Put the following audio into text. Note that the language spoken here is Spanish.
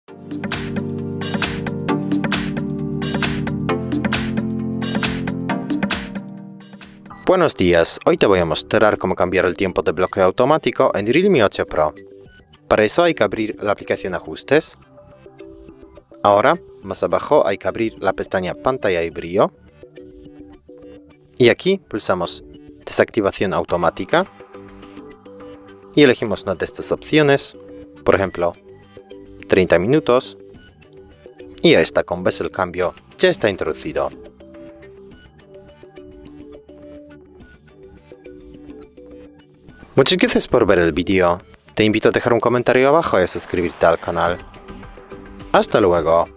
Buenos días, hoy te voy a mostrar cómo cambiar el tiempo de bloqueo automático en Realme 8 Pro. Para eso hay que abrir la aplicación Ajustes. Ahora, más abajo hay que abrir la pestaña Pantalla y brillo. Y aquí pulsamos Desactivación automática. Y elegimos una de estas opciones, por ejemplo, 30 minutos. Y ya está, como ves el cambio ya está introducido. Muchas gracias por ver el vídeo. Te invito a dejar un comentario abajo y a suscribirte al canal. ¡Hasta luego!